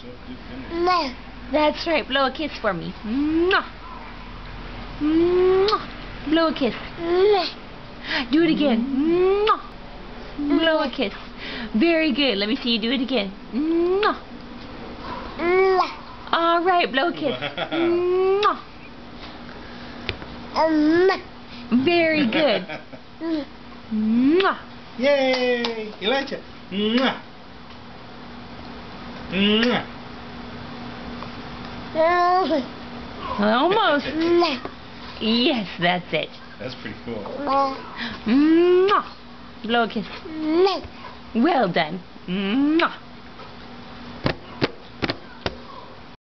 That's right. Blow a kiss for me. Mwah. Mwah. Blow a kiss. Do it again. Mwah. Blow a kiss. Very good. Let me see you do it again. Mwah. All right. Blow a kiss. Mwah. Very good. Mwah. Yay! Elijah. Mwah. Mwah. Almost. Yes, that's it. That's pretty cool. Mwah. Blow a kiss. Well done. Mwah.